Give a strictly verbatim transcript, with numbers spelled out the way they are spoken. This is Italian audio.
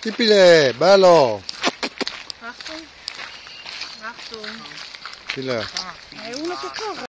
Tippi, bello! Achtung. Achtung. Tippi. È uno che corre.